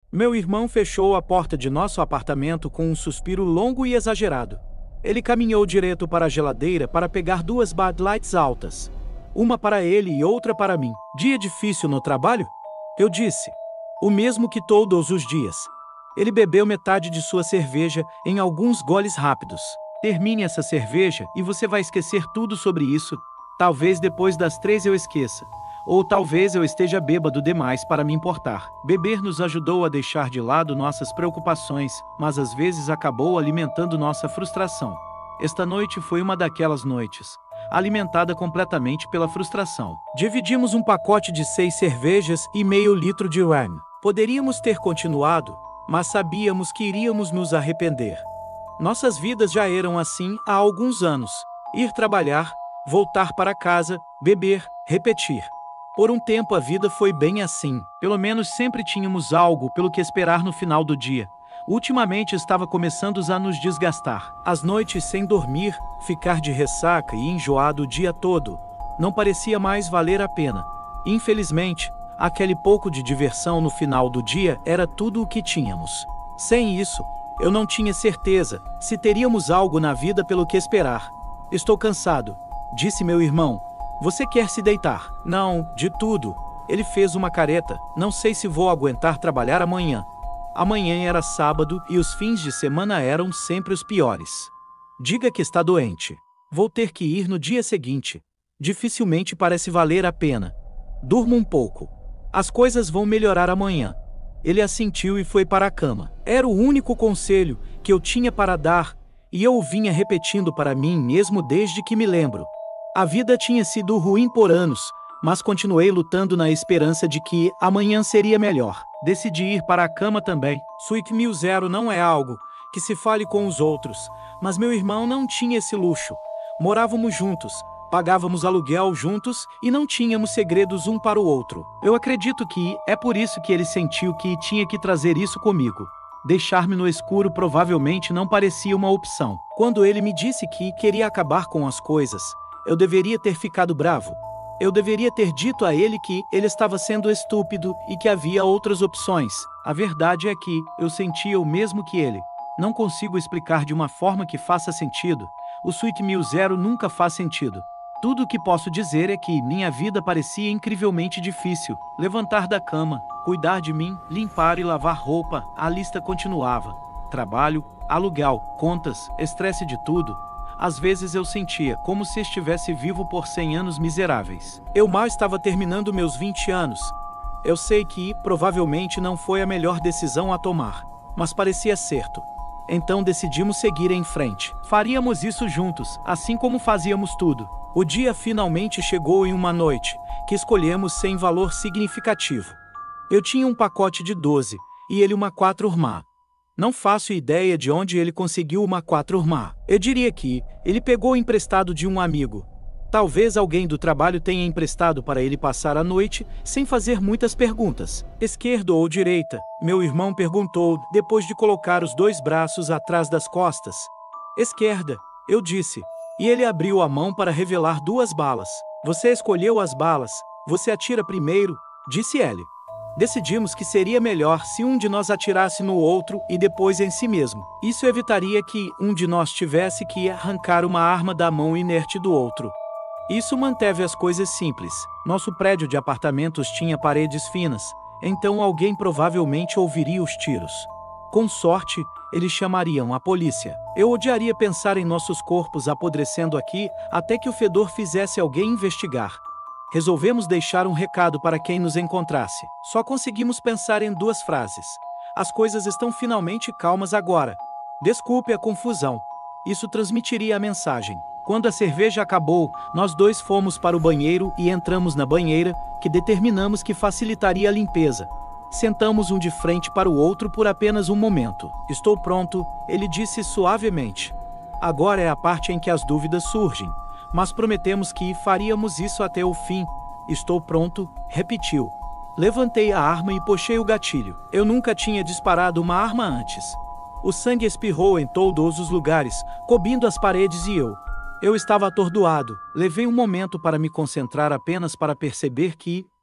Meu irmão fechou a porta de nosso apartamento com um suspiro longo e exagerado. Ele caminhou direto para a geladeira para pegar duas Bud Lights altas. Uma para ele e outra para mim. Dia difícil no trabalho? Eu disse. O mesmo que todos os dias. Ele bebeu metade de sua cerveja em alguns goles rápidos. Termine essa cerveja e você vai esquecer tudo sobre isso. Talvez depois das 3 eu esqueça. Ou talvez eu esteja bêbado demais para me importar. Beber nos ajudou a deixar de lado nossas preocupações, mas às vezes acabou alimentando nossa frustração. Esta noite foi uma daquelas noites, alimentada completamente pela frustração. Dividimos um pacote de 6 cervejas e meio litro de rum. Poderíamos ter continuado, mas sabíamos que iríamos nos arrepender. Nossas vidas já eram assim há alguns anos. Ir trabalhar, voltar para casa, beber, repetir. Por um tempo a vida foi bem assim. Pelo menos sempre tínhamos algo pelo que esperar no final do dia. Ultimamente estava começando a nos desgastar. As noites sem dormir, ficar de ressaca e enjoado o dia todo, não parecia mais valer a pena. Infelizmente, aquele pouco de diversão no final do dia era tudo o que tínhamos. Sem isso, eu não tinha certeza se teríamos algo na vida pelo que esperar. Estou cansado, disse meu irmão. Você quer se deitar? Não, de tudo. Ele fez uma careta. Não sei se vou aguentar trabalhar amanhã. Amanhã era sábado e os fins de semana eram sempre os piores. Diga que está doente. Vou ter que ir no dia seguinte. Dificilmente parece valer a pena. Durma um pouco. As coisas vão melhorar amanhã. Ele assentiu e foi para a cama. Era o único conselho que eu tinha para dar, e eu o vinha repetindo para mim mesmo desde que me lembro. A vida tinha sido ruim por anos, mas continuei lutando na esperança de que amanhã seria melhor. Decidi ir para a cama também. Sweet Meal Zero não é algo que se fale com os outros, mas meu irmão não tinha esse luxo. Morávamos juntos, pagávamos aluguel juntos e não tínhamos segredos um para o outro. Eu acredito que é por isso que ele sentiu que tinha que trazer isso comigo. Deixar-me no escuro provavelmente não parecia uma opção. Quando ele me disse que queria acabar com as coisas, eu deveria ter ficado bravo. Eu deveria ter dito a ele que ele estava sendo estúpido e que havia outras opções. A verdade é que eu sentia o mesmo que ele. Não consigo explicar de uma forma que faça sentido. O Sweet Meal Zero nunca faz sentido. Tudo o que posso dizer é que minha vida parecia incrivelmente difícil. Levantar da cama, cuidar de mim, limpar e lavar roupa, a lista continuava. Trabalho, aluguel, contas, estresse de tudo. Às vezes eu sentia como se estivesse vivo por 100 anos miseráveis. Eu mal estava terminando meus 20 anos. Eu sei que, provavelmente, não foi a melhor decisão a tomar, mas parecia certo. Então decidimos seguir em frente. Faríamos isso juntos, assim como fazíamos tudo. O dia finalmente chegou em uma noite, que escolhemos sem valor significativo. Eu tinha um pacote de 12, e ele uma 4 Urmá. Não faço ideia de onde ele conseguiu uma 4 Urmá. Eu diria que ele pegou emprestado de um amigo. Talvez alguém do trabalho tenha emprestado para ele passar a noite, sem fazer muitas perguntas. Esquerda ou direita? Meu irmão perguntou, depois de colocar os 2 braços atrás das costas. Esquerda, eu disse. E ele abriu a mão para revelar 2 balas. Você escolheu as balas. Você atira primeiro, disse ele. Decidimos que seria melhor se um de nós atirasse no outro e depois em si mesmo. Isso evitaria que um de nós tivesse que arrancar uma arma da mão inerte do outro. Isso manteve as coisas simples. Nosso prédio de apartamentos tinha paredes finas, então alguém provavelmente ouviria os tiros. Com sorte, eles chamariam a polícia. Eu odiaria pensar em nossos corpos apodrecendo aqui até que o fedor fizesse alguém investigar. Resolvemos deixar um recado para quem nos encontrasse. Só conseguimos pensar em 2 frases. As coisas estão finalmente calmas agora. Desculpe a confusão. Isso transmitiria a mensagem. Quando a cerveja acabou, nós 2 fomos para o banheiro e entramos na banheira, que determinamos que facilitaria a limpeza. Sentamos um de frente para o outro por apenas um momento. Estou pronto, ele disse suavemente. Agora é a parte em que as dúvidas surgem. Mas prometemos que faríamos isso até o fim. Estou pronto, repetiu. Levantei a arma e puxei o gatilho. Eu nunca tinha disparado uma arma antes. O sangue espirrou em todos os lugares, cobrindo as paredes e eu estava atordoado. Levei um momento para me concentrar apenas para perceber que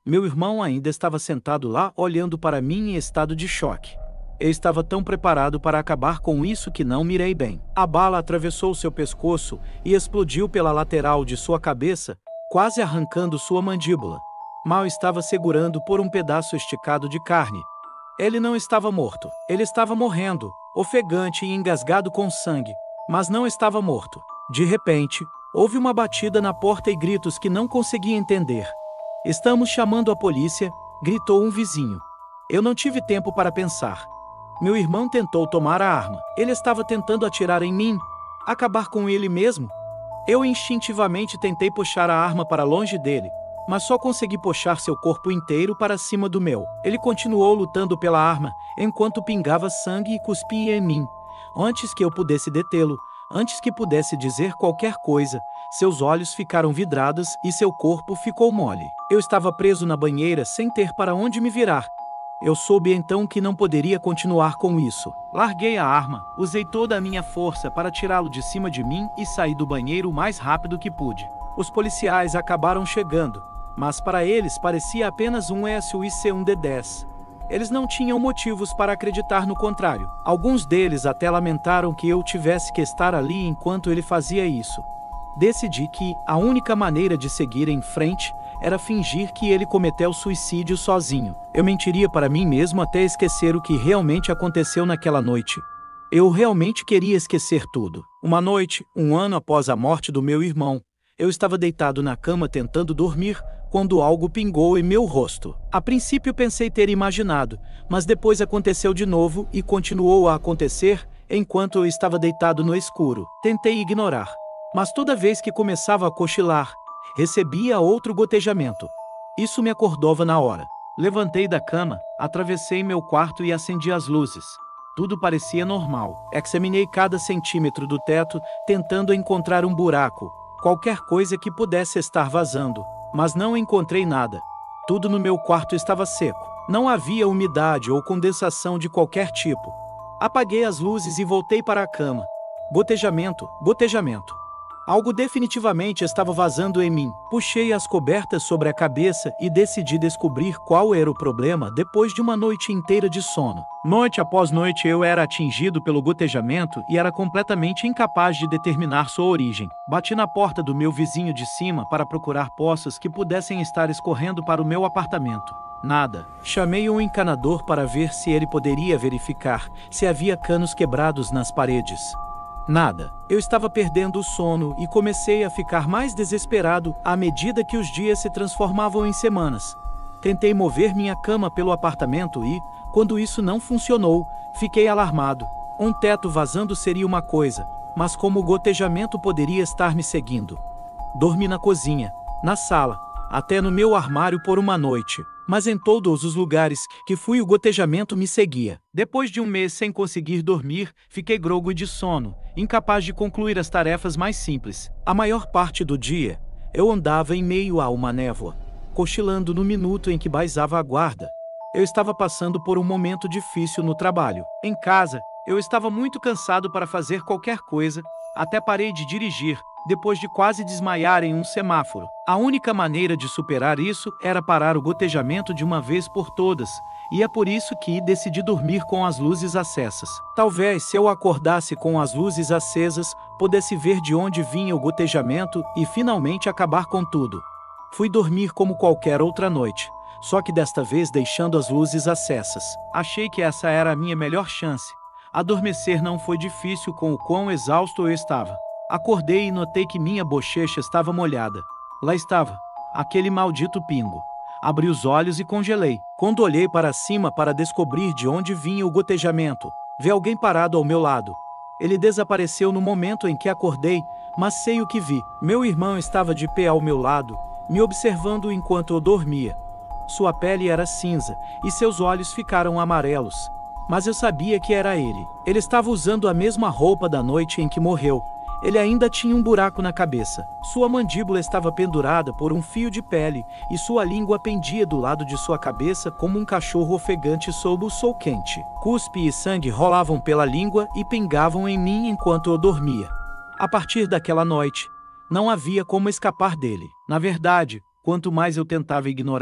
Meu irmão ainda estava sentado lá olhando para mim em estado de choque. Eu estava tão preparado para acabar com isso que não mirei bem. A bala atravessou seu pescoço e explodiu pela lateral de sua cabeça, quase arrancando sua mandíbula. Mal estava segurando por um pedaço esticado de carne. Ele não estava morto. Ele estava morrendo, ofegante e engasgado com sangue, mas não estava morto. De repente, houve uma batida na porta e gritos que não conseguia entender. "Estamos chamando a polícia", gritou um vizinho. Eu não tive tempo para pensar. Meu irmão tentou tomar a arma. Ele estava tentando atirar em mim, acabar com ele mesmo. Eu instintivamente tentei puxar a arma para longe dele, mas só consegui puxar seu corpo inteiro para cima do meu. Ele continuou lutando pela arma, enquanto pingava sangue e cuspia em mim. Antes que eu pudesse detê-lo, antes que pudesse dizer qualquer coisa, seus olhos ficaram vidrados e seu corpo ficou mole. Eu estava preso na banheira sem ter para onde me virar. Eu soube então que não poderia continuar com isso. Larguei a arma, usei toda a minha força para tirá-lo de cima de mim e saí do banheiro o mais rápido que pude. Os policiais acabaram chegando, mas para eles parecia apenas um SUIC 1D10. Eles não tinham motivos para acreditar no contrário. Alguns deles até lamentaram que eu tivesse que estar ali enquanto ele fazia isso. Decidi que a única maneira de seguir em frente era fingir que ele cometeu suicídio sozinho. Eu mentiria para mim mesmo até esquecer o que realmente aconteceu naquela noite. Eu realmente queria esquecer tudo. Uma noite, um ano após a morte do meu irmão, eu estava deitado na cama tentando dormir, quando algo pingou em meu rosto. A princípio pensei ter imaginado, mas depois aconteceu de novo e continuou a acontecer enquanto eu estava deitado no escuro. Tentei ignorar, mas toda vez que começava a cochilar, recebia outro gotejamento. Isso me acordava na hora. Levantei da cama, atravessei meu quarto e acendi as luzes. Tudo parecia normal. Examinei cada centímetro do teto, tentando encontrar um buraco, qualquer coisa que pudesse estar vazando, mas não encontrei nada. Tudo no meu quarto estava seco. Não havia umidade ou condensação de qualquer tipo. Apaguei as luzes e voltei para a cama. Gotejamento, gotejamento. Algo definitivamente estava vazando em mim. Puxei as cobertas sobre a cabeça e decidi descobrir qual era o problema depois de uma noite inteira de sono. Noite após noite eu era atingido pelo gotejamento e era completamente incapaz de determinar sua origem. Bati na porta do meu vizinho de cima para procurar poços que pudessem estar escorrendo para o meu apartamento. Nada. Chamei um encanador para ver se ele poderia verificar se havia canos quebrados nas paredes. Nada. Eu estava perdendo o sono e comecei a ficar mais desesperado à medida que os dias se transformavam em semanas. Tentei mover minha cama pelo apartamento e, quando isso não funcionou, fiquei alarmado. Um teto vazando seria uma coisa, mas como o gotejamento poderia estar me seguindo? Dormi na cozinha, na sala, até no meu armário por uma noite. Mas em todos os lugares que fui o gotejamento me seguia. Depois de um mês sem conseguir dormir, fiquei grogo e de sono, incapaz de concluir as tarefas mais simples. A maior parte do dia, eu andava em meio a uma névoa, cochilando no minuto em que baixava a guarda. Eu estava passando por um momento difícil no trabalho. Em casa, eu estava muito cansado para fazer qualquer coisa, até parei de dirigir, depois de quase desmaiar em um semáforo. A única maneira de superar isso era parar o gotejamento de uma vez por todas, e é por isso que decidi dormir com as luzes acesas. Talvez, se eu acordasse com as luzes acesas, pudesse ver de onde vinha o gotejamento e finalmente acabar com tudo. Fui dormir como qualquer outra noite, só que desta vez deixando as luzes acesas. Achei que essa era a minha melhor chance. Adormecer não foi difícil com o quão exausto eu estava. Acordei e notei que minha bochecha estava molhada. Lá estava, aquele maldito pingo. Abri os olhos e congelei. Quando olhei para cima para descobrir de onde vinha o gotejamento, vi alguém parado ao meu lado. Ele desapareceu no momento em que acordei, mas sei o que vi. Meu irmão estava de pé ao meu lado, me observando enquanto eu dormia. Sua pele era cinza e seus olhos ficaram amarelos. Mas eu sabia que era ele. Ele estava usando a mesma roupa da noite em que morreu. Ele ainda tinha um buraco na cabeça. Sua mandíbula estava pendurada por um fio de pele e sua língua pendia do lado de sua cabeça como um cachorro ofegante sob o sol quente. Cuspe e sangue rolavam pela língua e pingavam em mim enquanto eu dormia. A partir daquela noite, não havia como escapar dele. Na verdade, quanto mais eu tentava ignorá-lo,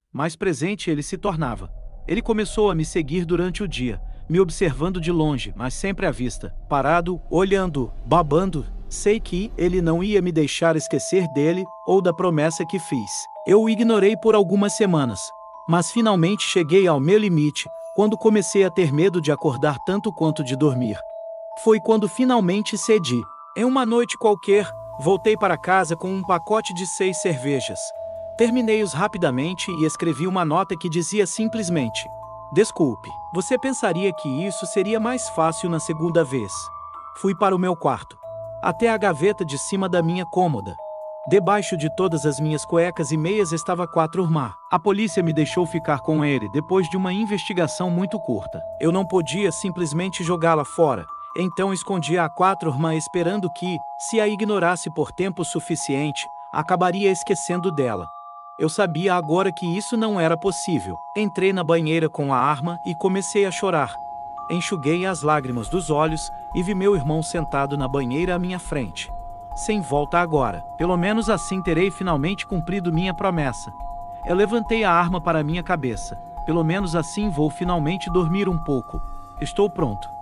mais presente ele se tornava. Ele começou a me seguir durante o dia, me observando de longe, mas sempre à vista, parado, olhando, babando. Sei que ele não ia me deixar esquecer dele ou da promessa que fiz. Eu o ignorei por algumas semanas, mas finalmente cheguei ao meu limite, quando comecei a ter medo de acordar tanto quanto de dormir. Foi quando finalmente cedi. Em uma noite qualquer, voltei para casa com um pacote de 6 cervejas. Terminei-os rapidamente e escrevi uma nota que dizia simplesmente: desculpe, você pensaria que isso seria mais fácil na segunda vez. Fui para o meu quarto, até a gaveta de cima da minha cômoda. Debaixo de todas as minhas cuecas e meias estava 4 urmã. A polícia me deixou ficar com ele depois de uma investigação muito curta. Eu não podia simplesmente jogá-la fora, então escondi a 4 urmã esperando que, se a ignorasse por tempo suficiente, acabaria esquecendo dela. Eu sabia agora que isso não era possível. Entrei na banheira com a arma e comecei a chorar. Enxuguei as lágrimas dos olhos e vi meu irmão sentado na banheira à minha frente. Sem volta agora. Pelo menos assim terei finalmente cumprido minha promessa. Eu levantei a arma para minha cabeça. Pelo menos assim vou finalmente dormir um pouco. Estou pronto.